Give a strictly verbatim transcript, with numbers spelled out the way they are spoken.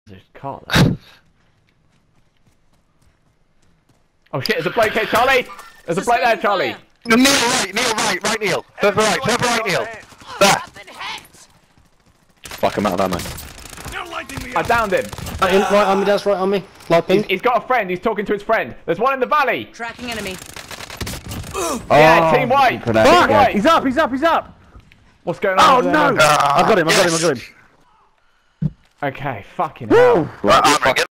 There's a car there. Oh shit, there's a bloke here, Charlie! There's a bloke there, Charlie! No, Neil right, Neil right, right Neil. Further right, further right Neil. There. Fuck him out of ammo. I downed him. Right, in, right on me, that's right on me. Light He's, pink. he's got a friend, he's talking to his friend. There's one in the valley! Tracking enemy. Yeah, team white! Team Fuck! white! He's up, he's up, he's up! What's going on? Oh over there, no! man? I got him, I got him, I got him. Okay, fucking hell. Right, I'm